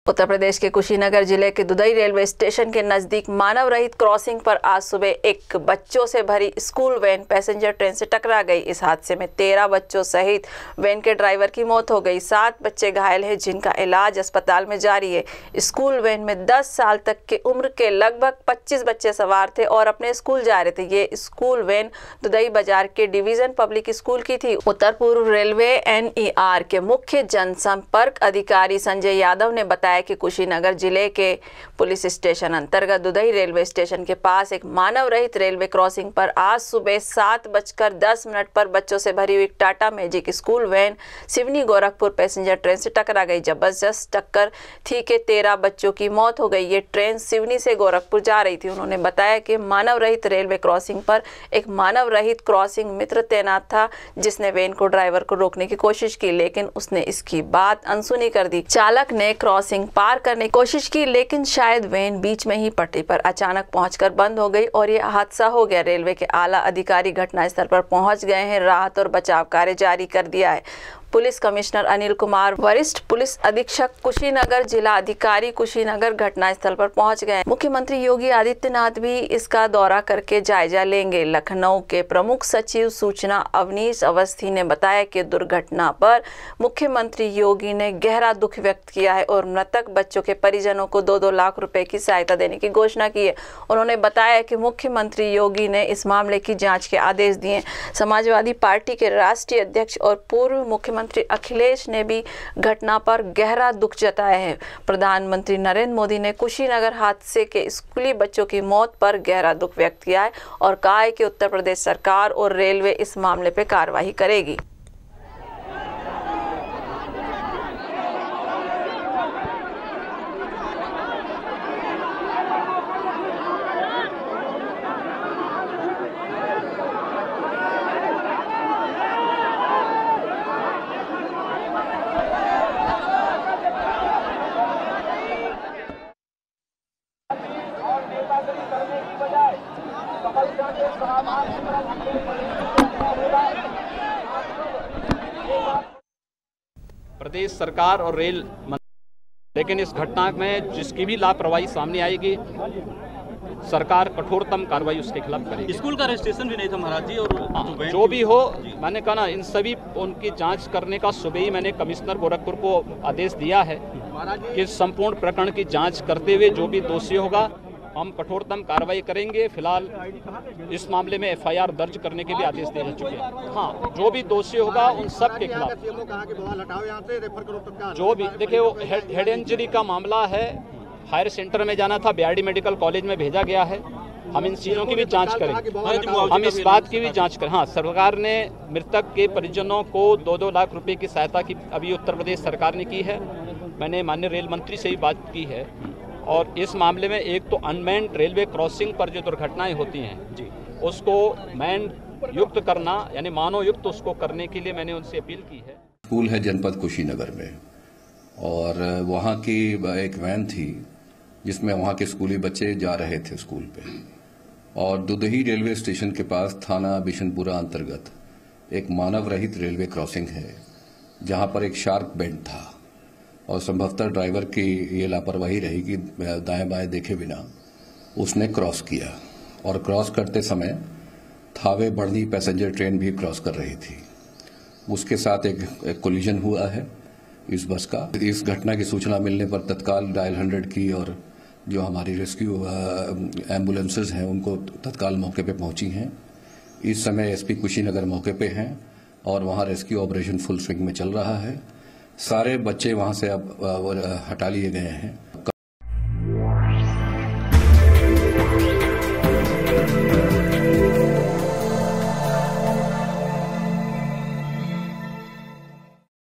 उत्तर प्रदेश के कुशीनगर जिले के दुधई रेलवे स्टेशन के नजदीक मानव रहित क्रॉसिंग पर आज सुबह एक बच्चों से भरी स्कूल वैन पैसेंजर ट्रेन से टकरा गई। इस हादसे में 13 बच्चों सहित वैन के ड्राइवर की मौत हो गई। 7 बच्चे घायल हैं जिनका इलाज अस्पताल में जारी है। स्कूल वैन में 10 साल तक के उम्र के लगभग 25 बच्चे सवार थे और अपने स्कूल जा रहे थे। ये स्कूल वैन दुधई बाजार के डिवीजन पब्लिक स्कूल की थी। उत्तर पूर्व रेलवे NER के मुख्य जनसंपर्क अधिकारी संजय यादव ने बताया कि कुशीनगर जिले के पुलिस स्टेशन अंतर्गत दुधई रेलवे स्टेशन के पास एक मानव रहित रेलवे क्रॉसिंग पर आज सुबह 7:10 पर बच्चों से भरी हुई Tata Magic school van Seoni Gorakhpur passenger train से टकरा गई। जबरदस्त टक्कर थी कि 13 बच्चों की मौत हो गई। ये ट्रेन सिवनी से गोरखपुर जा रही थी। उन्होंने बताया कि मानव रहित रेलवे क्रॉसिंग पर एक मानव रहित क्रॉसिंग मित्र तैनात था जिसने वैन को ड्राइवर को रोकने की कोशिश की, लेकिन उसने इसकी बात अनसुनी कर दी। चालक ने क्रॉसिंग पार करने की कोशिश की, लेकिन शायद वैन बीच में ही पटरी पर अचानक पहुंचकर बंद हो गई और यह हादसा हो गया। रेलवे के आला अधिकारी घटनास्थल पर पहुंच गए हैं। राहत और बचाव कार्य जारी कर दिया है। पुलिस कमिश्नर अनिल कुमार, वरिष्ठ पुलिस अधीक्षक कुशीनगर, जिला अधिकारी कुशीनगर घटनास्थल पर पहुंच गए। मुख्यमंत्री योगी आदित्यनाथ भी इसका दौरा करके जायजा लेंगे। लखनऊ के प्रमुख सचिव सूचना अवनीश अवस्थी ने बताया कि दुर्घटना पर मुख्यमंत्री योगी ने गहरा दुख व्यक्त किया है और मृतक बच्चों के परिजनों को 2-2 लाख रुपए की सहायता देने की घोषणा की है। उन्होंने बताया कि मुख्यमंत्री योगी ने इस मामले की जाँच के आदेश दिए। समाजवादी पार्टी के राष्ट्रीय अध्यक्ष और पूर्व मुख्यमंत्री अखिलेश ने भी घटना पर गहरा दुख जताया है। प्रधानमंत्री नरेंद्र मोदी ने कुशीनगर हादसे के स्कूली बच्चों की मौत पर गहरा दुख व्यक्त किया है और कहा है कि उत्तर प्रदेश सरकार और रेलवे इस मामले पर कार्रवाई करेगी। प्रदेश सरकार और रेल लेकिन इस घटना में जिसकी भी लापरवाही सामने आएगी सरकार कठोरतम कार्रवाई उसके खिलाफ करेगी। स्कूल का रजिस्ट्रेशन भी नहीं था महाराज जी। और जो भी हो, मैंने कहा ना, इन सभी उनकी जांच करने का सुबह ही मैंने कमिश्नर गोरखपुर को आदेश दिया है कि संपूर्ण प्रकरण की जांच करते हुए जो भी दोषी होगा हम कठोरतम कार्रवाई करेंगे। फिलहाल इस मामले में FIR दर्ज करने के भी आदेश दे चुके हैं। हाँ, जो भी दोषी होगा उन सब के खिलाफ जो भी, देखिए वो हेड इंजरी का मामला है, हायर सेंटर में जाना था, BRD मेडिकल कॉलेज में भेजा गया है। हम इन चीज़ों की भी जांच करेंगे। हम इस बात की भी जांच करें। हाँ, सरकार ने मृतक के परिजनों को 2-2 लाख रुपए की सहायता की अभी उत्तर प्रदेश सरकार ने की है। मैंने माननीय रेल मंत्री से भी बात की है और इस मामले में एक तो अनमैन्ड रेलवे क्रॉसिंग पर जो दुर्घटनाएं होती हैं जी, उसको मैन युक्त करना यानी मानव युक्त उसको करने के लिए मैंने उनसे अपील की है। स्कूल है जनपद कुशीनगर में और वहाँ की एक वैन थी जिसमें वहाँ के स्कूली बच्चे जा रहे थे स्कूल पे, और दुधई रेलवे स्टेशन के पास थाना बिशनपुरा अंतर्गत एक मानव रहित रेलवे क्रॉसिंग है जहाँ पर एक शार्प बेंड था और संभवतः ड्राइवर की ये लापरवाही रही कि दाएं बाएं देखे बिना उसने क्रॉस किया और क्रॉस करते समय थावे बढ़नी पैसेंजर ट्रेन भी क्रॉस कर रही थी। उसके साथ एक कोलिजन हुआ है इस बस का। इस घटना की सूचना मिलने पर तत्काल डायल 100 की और जो हमारी रेस्क्यू एम्बुलेंसेज हैं उनको तत्काल मौके पे पहुंची हैं। इस समय SP कुशीनगर मौके पे हैं और वहां रेस्क्यू ऑपरेशन फुल स्विंग में चल रहा है। सारे बच्चे वहां से अब हटा लिए गए हैं।